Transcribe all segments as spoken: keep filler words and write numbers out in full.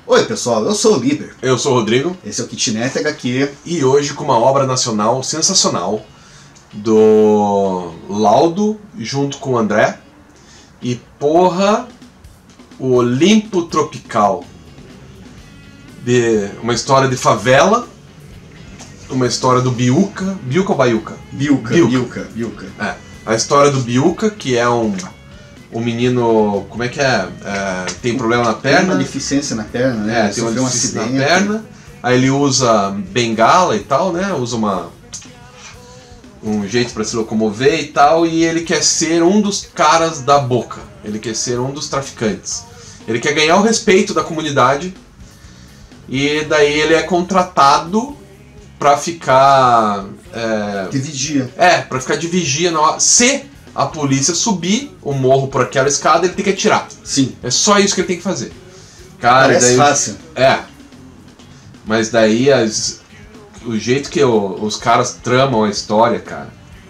Oi pessoal, eu sou o Liber. Eu sou o Rodrigo. Esse é o Kitnet H Q. E hoje com uma obra nacional sensacional do Laudo junto com o André. E porra, o Olimpo Tropical. De uma história de favela, uma história do Biuca. Biuca ou Baiuca? Biuca, Biuca. Biuca, Biuca. É, a história do Biuca, que é um, um menino, como é que é? é tem problema na perna. Tem uma deficiência na perna, né? É, Ele tem uma sofreu um deficiência acidente. na perna. Aí ele usa bengala e tal, né? Usa uma um jeito para se locomover e tal, e ele quer ser um dos caras da boca. Ele quer ser um dos traficantes. Ele quer ganhar o respeito da comunidade. E daí ele é contratado pra ficar... É, de vigia. É, pra ficar de vigia na hora. Se a polícia subir o morro por aquela escada, ele tem que atirar. Sim. É só isso que ele tem que fazer. Cara, Parece daí, fácil. É. Mas daí as, o jeito que o, os caras tramam a história, cara...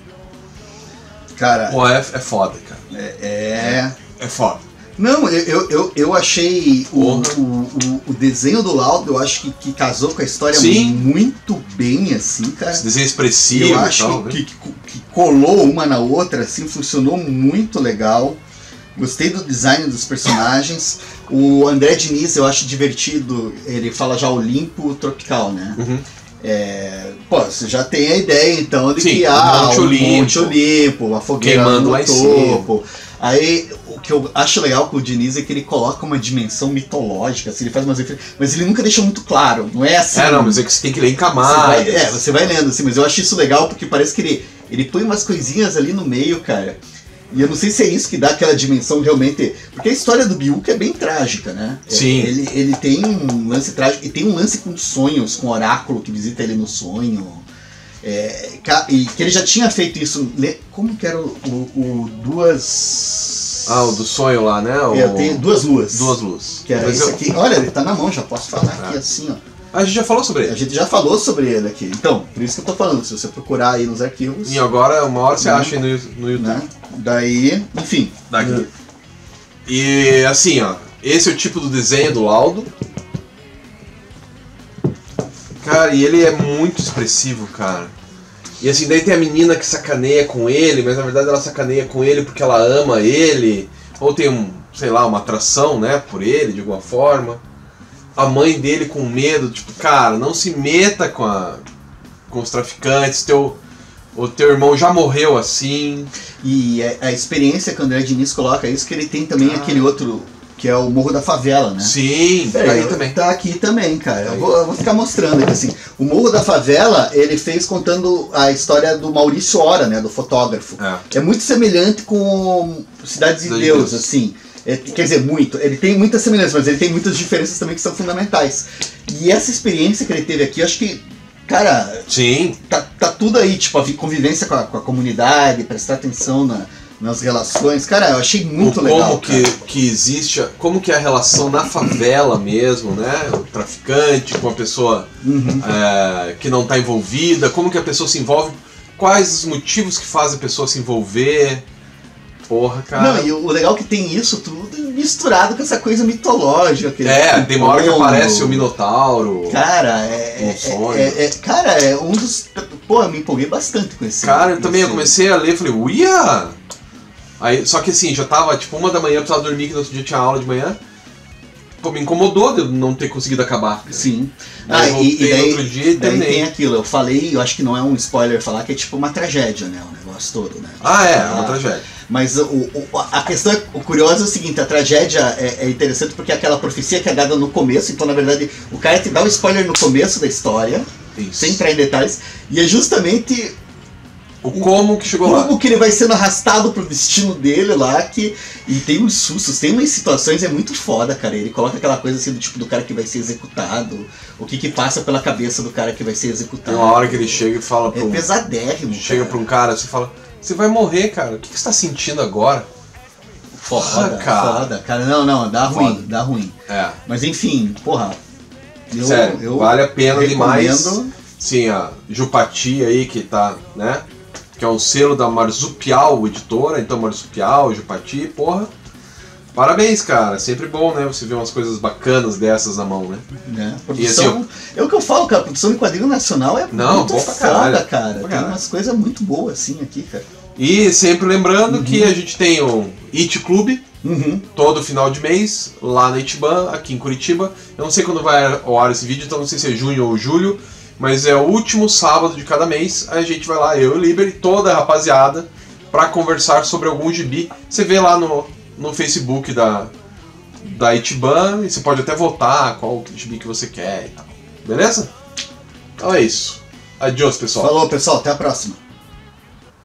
Cara... Pô, é, é foda, cara. É... É, é foda. Não, eu, eu, eu achei o, o, o, o desenho do Laudo, eu acho que, que casou com a história Sim. muito bem, assim, cara. Esse desenho expressivo eu acho e tal, que, né? que, que colou uma na outra, assim, funcionou muito legal. Gostei do design dos personagens. O André Diniz eu acho divertido, ele fala já Olimpo Tropical, né? Uhum. É, pô, você já tem a ideia então de Sim, que há Monte um Olimpo, Monte Olimpo, uma fogueira queimando no lá em topo. Aí o que eu acho legal com o Diniz é que ele coloca uma dimensão mitológica, assim, ele faz umas referências, mas ele nunca deixa muito claro, não é assim. É, não, mas é que você tem que ler em Você camadas. vai, é, você vai lendo assim, mas eu acho isso legal porque parece que ele, ele põe umas coisinhas ali no meio, cara. E eu não sei se é isso que dá aquela dimensão realmente. Porque a história do Biuca é bem trágica, né? Sim. Ele, ele tem um lance trágico. E tem um lance com sonhos, com o oráculo que visita ele no sonho. É, e que ele já tinha feito isso. Como que era o, o, o Duas. Ah, o do sonho lá, né? O... É, tem Duas Luas. Duas Luzes. Que era Mas isso eu... aqui. Olha, ele tá na mão, já posso falar Ah. aqui assim, ó. A gente já falou sobre A ele. gente já falou sobre ele aqui. Então, por isso que eu tô falando. Se você procurar aí nos arquivos. E agora, uma hora você Né? acha aí no, no YouTube. Né? Daí, enfim. Daqui. E assim, ó. Esse é o tipo do desenho do Laudo. Cara, e ele é muito expressivo, cara. E assim, daí tem a menina que sacaneia com ele, mas na verdade ela sacaneia com ele porque ela ama ele. Ou tem um, sei lá, uma atração, né, por ele, de alguma forma. A mãe dele com medo, tipo, cara, não se meta com, a, com os traficantes, teu, o teu irmão já morreu assim. E a, a experiência que o André Diniz coloca isso, que ele tem também Ah. aquele outro, que é o Morro da Favela, né? Sim, tá É, aí eu- também. Tá aqui também, cara. Tá Eu vou, eu vou ficar mostrando aqui, assim. O Morro da Favela, ele fez contando a história do Maurício Ora, né? Do fotógrafo. É. É muito semelhante com Cidades de Cidade de Deus, Deus. assim. É, quer dizer, muito. Ele tem muitas semelhanças, mas ele tem muitas diferenças também que são fundamentais. E essa experiência que ele teve aqui, eu acho que, cara, Sim, tá, tá tudo aí, tipo, a vi- convivência com a, com a comunidade, prestar atenção na, nas relações. Cara, eu achei muito o legal. como que, cara. que existe, a- como que é a relação na favela mesmo, né? O traficante com a pessoa Uhum. é, que não está envolvida, como que a pessoa se envolve, quais os motivos que fazem a pessoa se envolver. Porra, cara. Não, e o legal é que tem isso tudo misturado com essa coisa mitológica. aquele É, tem uma hora que pomo. aparece o Minotauro. Cara, é, Um é, sonho. é- é- cara, é um dos. Pô, eu me empolguei bastante com esse. Cara, eu com também eu esse- comecei a ler e falei, uia! Aí, só que assim, já tava tipo uma da manhã, eu precisava dormir, que no outro dia tinha aula de manhã. Pô, me incomodou de eu não ter conseguido acabar. Sim. Aí eu Ah, e, e voltei daí, outro dia e daí terminei. tem aquilo, eu falei, eu acho que não é um spoiler falar que é tipo uma tragédia, né? O negócio todo, né? Ah, é, é Ah, uma tragédia. Mas o, o- a questão, é, o curioso é o seguinte, a tragédia é, é interessante porque é aquela profecia que é dada no começo, então na verdade o cara te dá um spoiler no começo da história, Isso. sem entrar em detalhes, e é justamente O como que chegou lá. como que ele vai sendo arrastado pro destino dele lá, que, e tem uns sustos, tem umas situações, é muito foda, cara, ele coloca aquela coisa assim do tipo do cara que vai ser executado, o que que passa pela cabeça do cara que vai ser Tem executado. uma hora que ele chega e fala É pro... pesadérrimo, Chega cara. pra um cara e fala, você vai morrer, cara, o que, que você tá sentindo agora? Foda, cara. foda, cara, não, não, dá Foda. ruim, dá ruim. É, Mas enfim, porra, eu, sério, eu vale a pena demais. recomendo. Sim, a Jupati aí que tá, né? Que é um selo da Marsupial Editora, então Marsupial, Jupati, porra. Parabéns, cara. Sempre bom, né? Você ver umas coisas bacanas dessas na mão, né? É, produção, assim, é o que eu falo, cara. Produção de quadrinho nacional é não, muito bom pra foda, caralho. cara. Pra Tem caralho. umas coisas muito boas assim aqui, cara. E sempre lembrando uhum. que a gente tem o It Club, uhum. todo final de mês, lá na Itiban, aqui em Curitiba. Eu não sei quando vai ao ar esse vídeo, então não sei se é junho ou julho, mas é o último sábado de cada mês. A gente vai lá, eu e o Liber e toda a rapaziada, pra conversar sobre algum gibi. Você vê lá no, no Facebook da, da Itiban e você pode até votar qual gibi que você quer e tal. Beleza? Então é isso. Adiós, pessoal. Falou, pessoal. Até a próxima.